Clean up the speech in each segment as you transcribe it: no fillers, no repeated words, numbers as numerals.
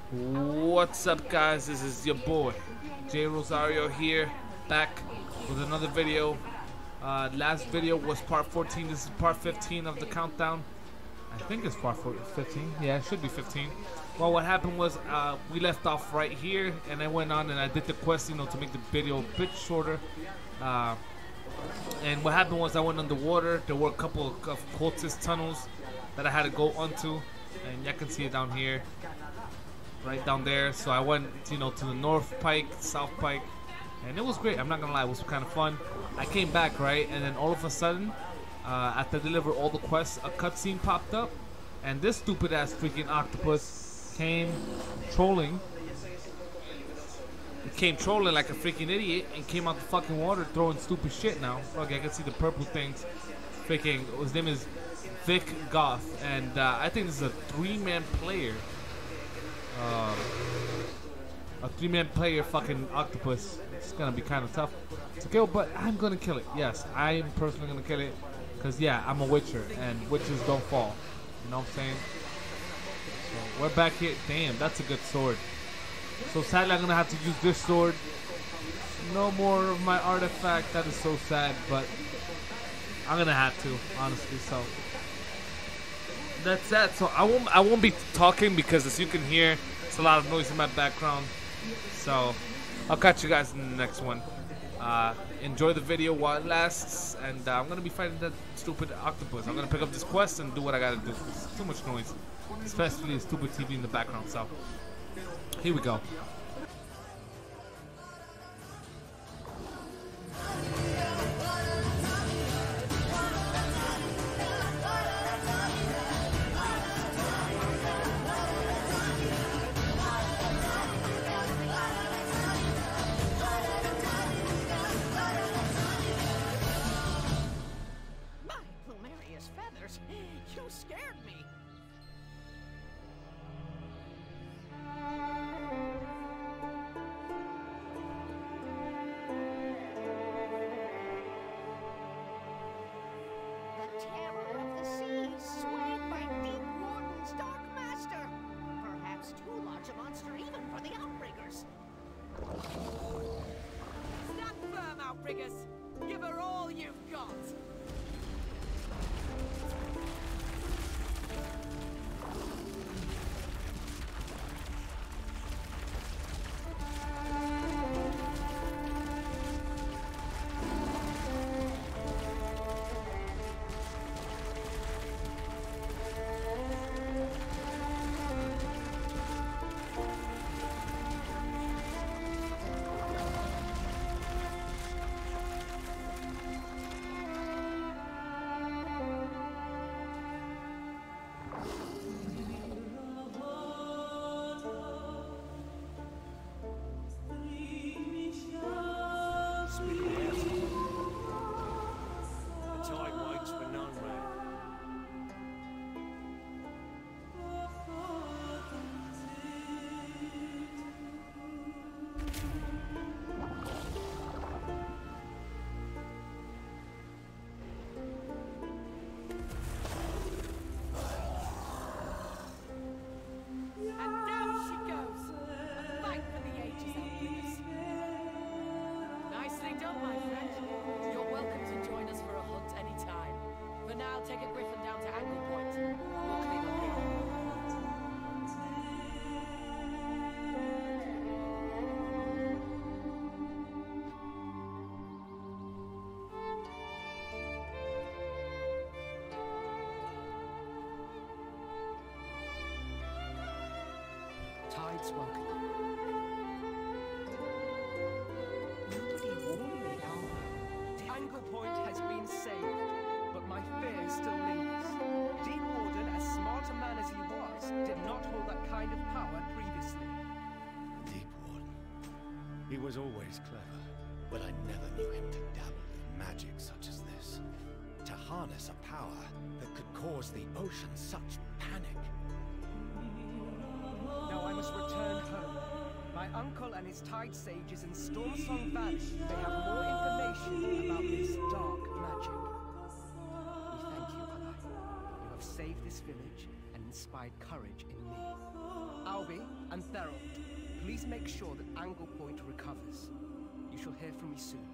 What's up, guys? This is your boy Jay Rosario here, back with another video. Last video was part 14. This is part 15 of the countdown. I think it's part 15. Yeah, it should be 15. Well, what happened was we left off right here, and I went on and I did the quest, to make the video a bit shorter. And what happened was I went underwater. There were a couple of cultist tunnels that I had to go onto, and you can see it down here, right down there. So I went, to the North Pike, South Pike, and it was great. I'm not gonna lie, it was kind of fun. I came back, right, and then all of a sudden, after I delivered all the quests, a cutscene popped up, and this stupid ass freaking octopus came trolling. It came trolling like a freaking idiot and came out the fucking water throwing stupid shit now. Okay, I can see the purple things. Freaking, his name is Vic Goth, and I think this is a three-man player. A three-man player fucking octopus. It's gonna be kind of tough to kill, but I'm gonna kill it. Yes, I am personally gonna kill it, because yeah, I'm a Witcher, and Witchers don't fall. You know what I'm saying? So we're back here. Damn, that's a good sword. So sadly, I'm gonna have to use this sword. No more of my artifact. That is so sad, but I'm gonna have to, honestly. So that's that. So I won't be talking, because as you can hear, it's a lot of noise in my background. So I'll catch you guys in the next one. Enjoy the video while it lasts, and I'm gonna be fighting that stupid octopus. I'm gonna pick up this quest and do what I gotta do. It's too much noise, especially a stupid TV in the background. So here we go. You scared me. The terror of the seas, swayed by Deep Warden's Dark Master. Perhaps too large a monster even for the Outriggers. Stand firm, Outriggers. Give her all you've got. Take a griffin down to Angle Point. We'll clean up here. Tide's welcome. Nobody warned me, Alma. Angle Point has been saved. But my fear still lingers. Deep Warden, as smart a man as he was, did not hold that kind of power previously. Deep Warden. He was always clever, but I never knew him to dabble in magic such as this. To harness a power that could cause the ocean such panic. Now I must return home. My uncle and his Tide Sages in Stormsong Valley may have more information about this dark magic. We thank you, Ally. You have saved this village and inspired courage in me. Albie and Therold, please make sure that Angle Point recovers. You shall hear from me soon.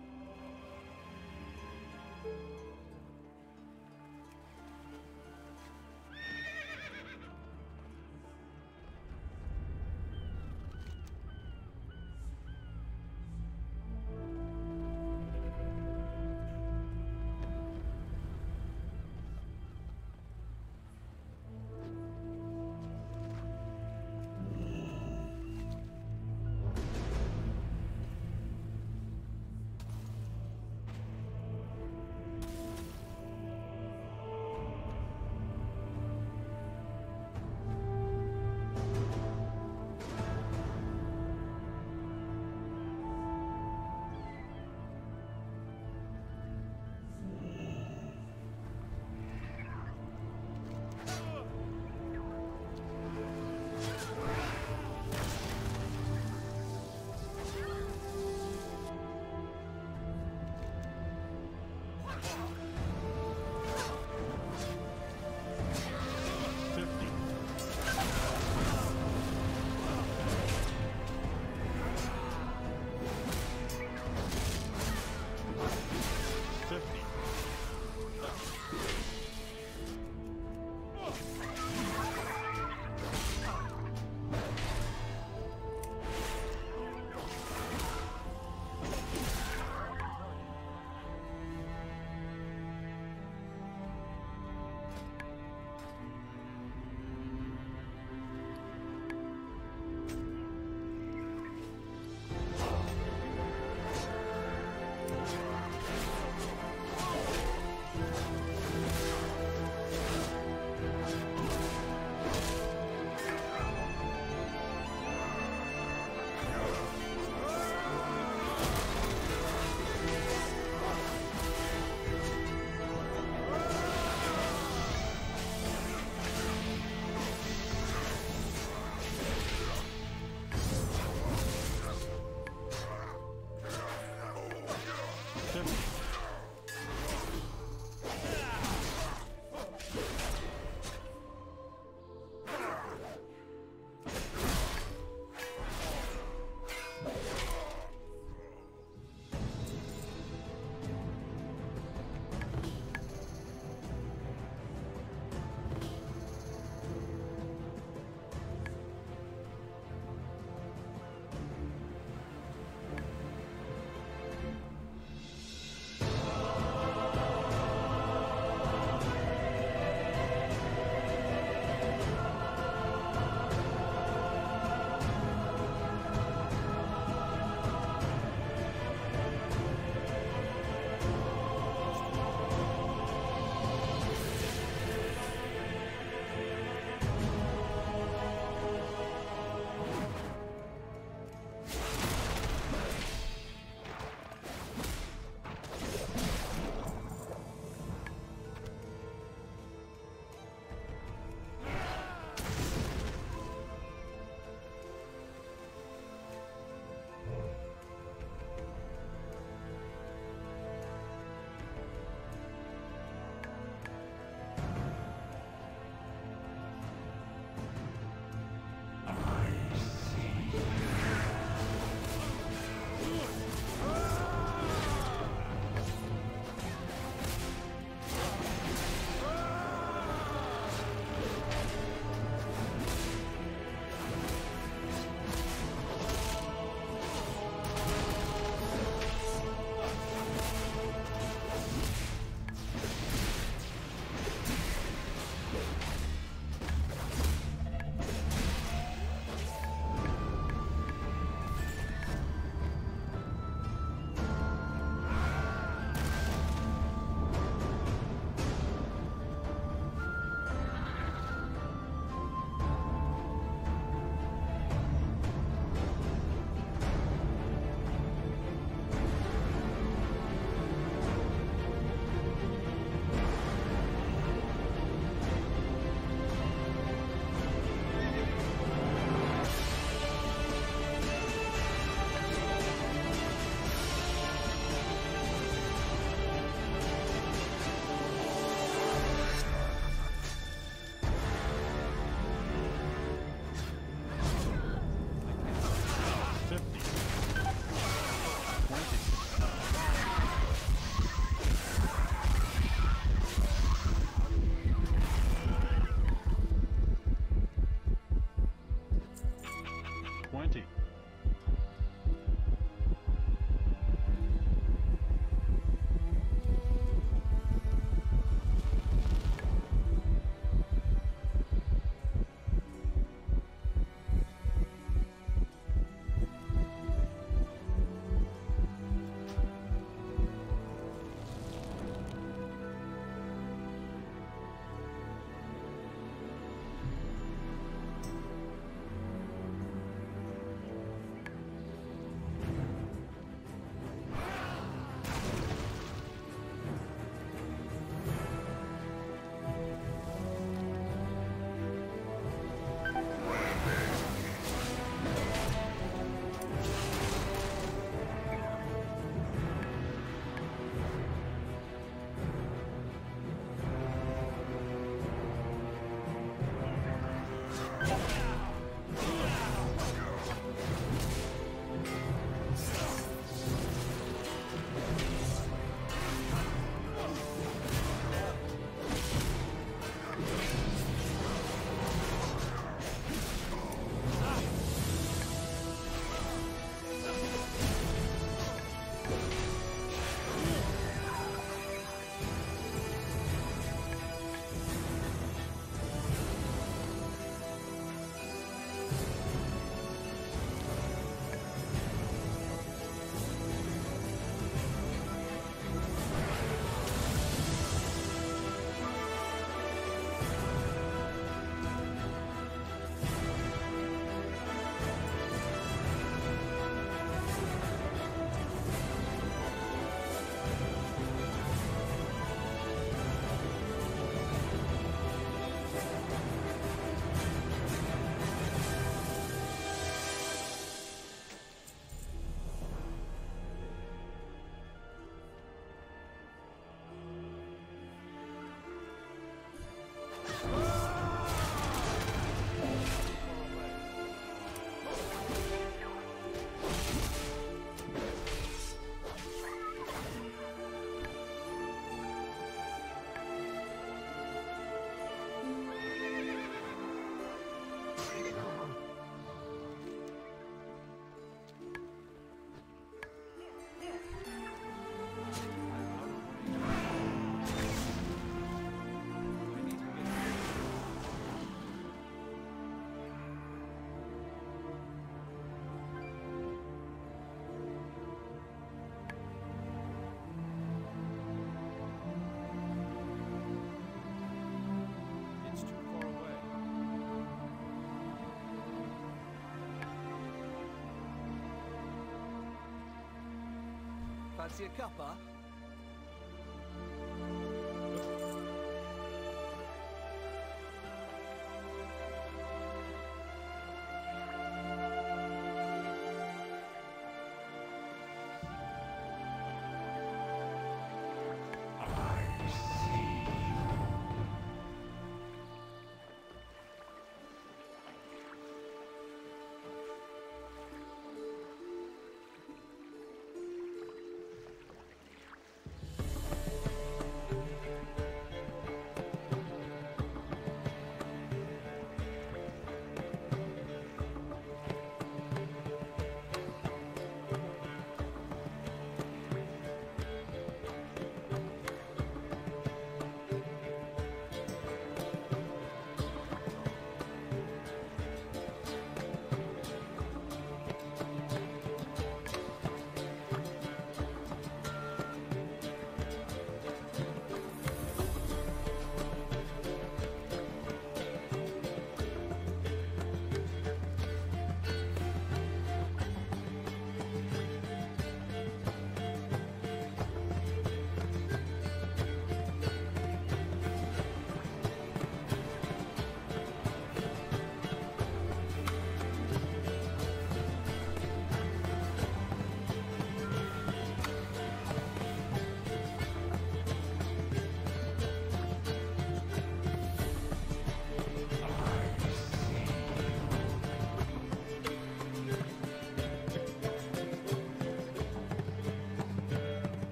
Fancy a cuppa?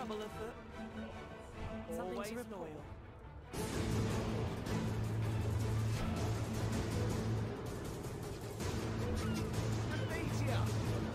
trouble afoot. Something Always to report. loyal. Anastasia!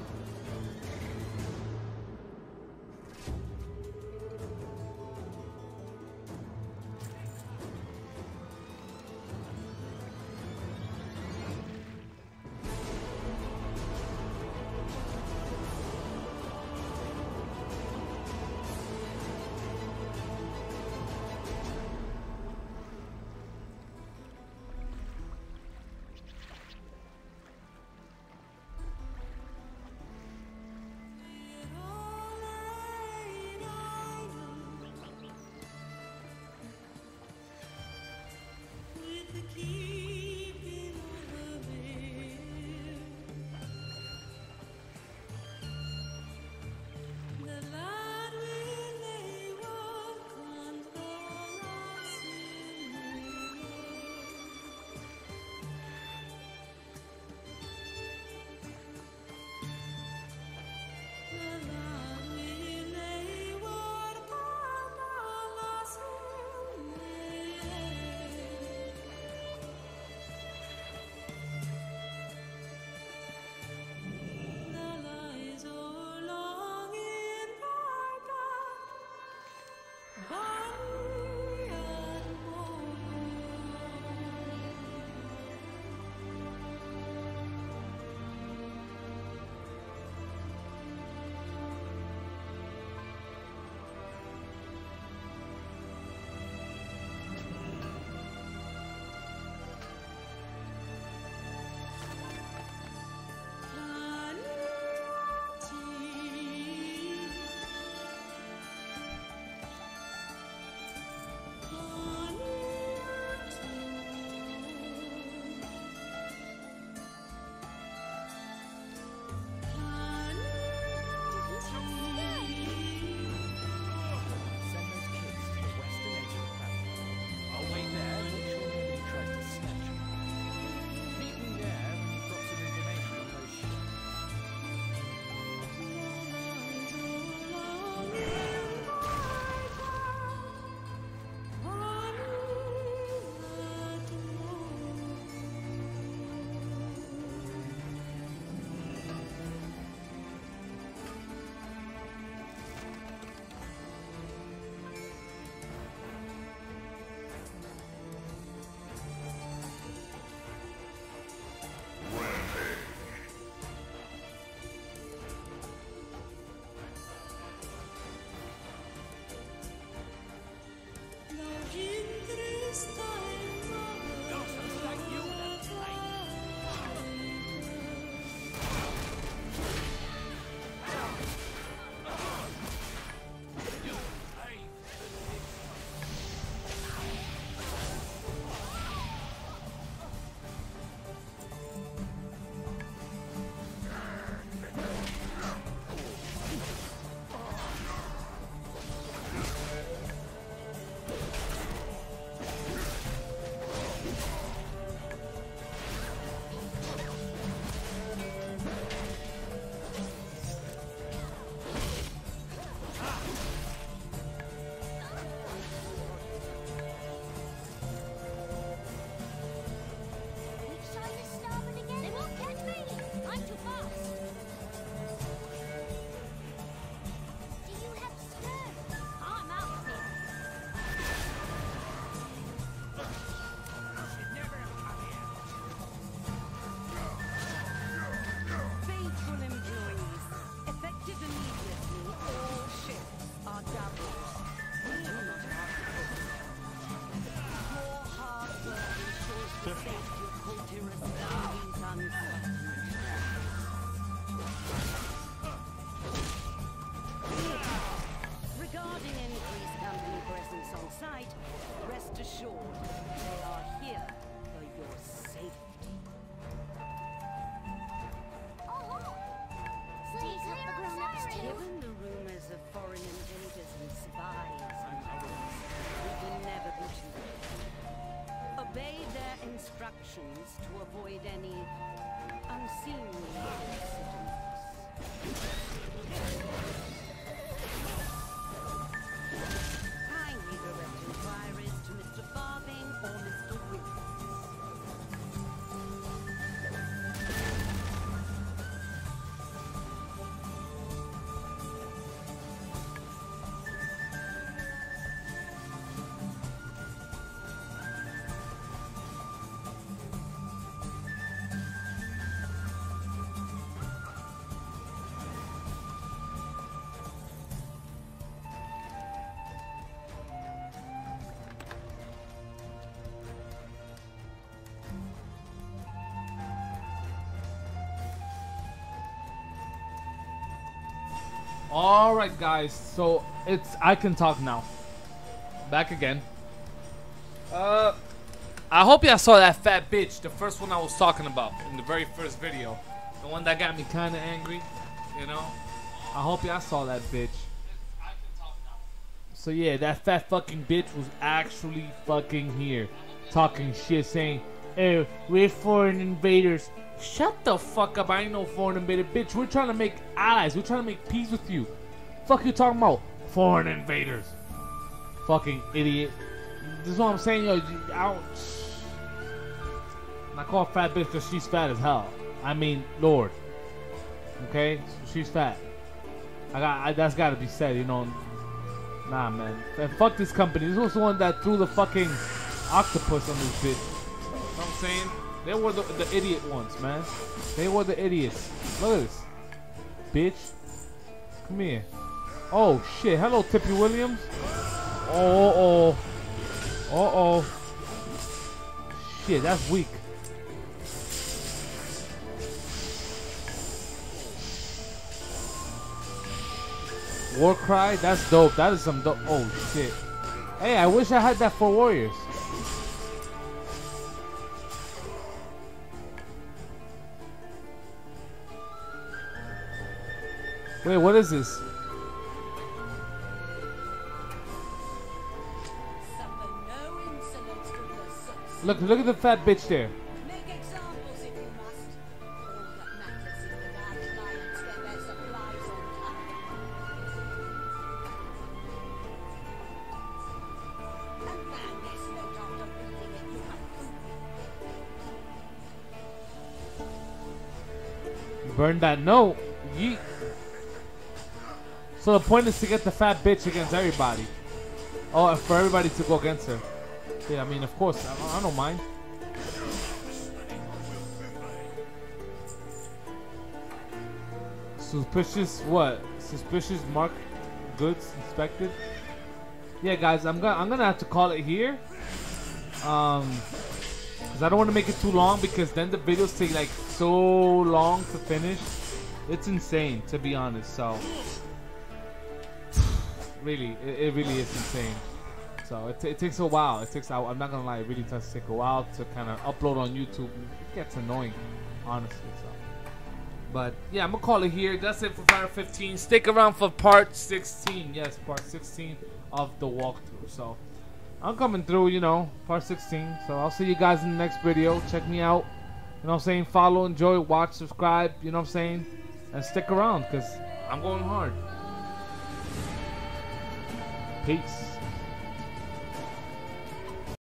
Regarding any Grease Company presence on site, rest assured they are here for your safety. Please help the grown-ups too. Given the rumors of foreign invaders and spies and others, we can never be too late. Obey their instructions to avoid any unseemly incidents. Alright guys, so I can talk now. Back again. I hope y'all saw that fat bitch, the first one I was talking about in the very first video. The one that got me kinda angry, you know? I hope y'all saw that bitch. So yeah, that fat fucking bitch was actually fucking here. Talking shit, saying, hey, we're foreign invaders. Shut the fuck up, I ain't no foreign invader, bitch. We're trying to make allies, we're trying to make peace with you. Fuck you talking about? Foreign invaders. Fucking idiot. This is what I'm saying, yo. I'm not call her fat bitch because she's fat as hell. I mean, Lord. Okay? She's fat. That's gotta be said, you know. Nah, man. And fuck this company. This was the one that threw the fucking octopus on this bitch. You know what I'm saying? They were the idiot ones, man. They were the idiots. Look at this. Bitch. Come here. Oh, shit. Hello, Tippy Williams. Oh. Shit, that's weak. War Cry? That's dope. That is some dope. Oh, shit. Hey, I wish I had that for Warriors. Wait, what is this? Look at the fat bitch there. Make examples if you must. All that matters is that our clients get their supplies on time. And now there's no time to reading it, you have food. Burn that note. Yeet. So the point is to get the fat bitch against everybody. Oh, and for everybody to go against her. Yeah, I mean, of course, I don't mind. Suspicious what? Suspicious mark goods inspected. Yeah, guys, I'm gonna have to call it here. Cause I don't want to make it too long because then the videos take like so long to finish. It's insane, to be honest. So really, it really is insane. So it takes a while. I'm not gonna lie, it really does take a while to kind of upload on YouTube. It gets annoying, honestly. So, but yeah, I'm gonna call it here. That's it for part 15. Stick around for part 16. Yes, part 16 of the walkthrough. So I'm coming through, you know, part 16. So I'll see you guys in the next video. Check me out. You know what I'm saying? Follow, enjoy, watch, subscribe. You know what I'm saying? And stick around, cause I'm going hard. Peace.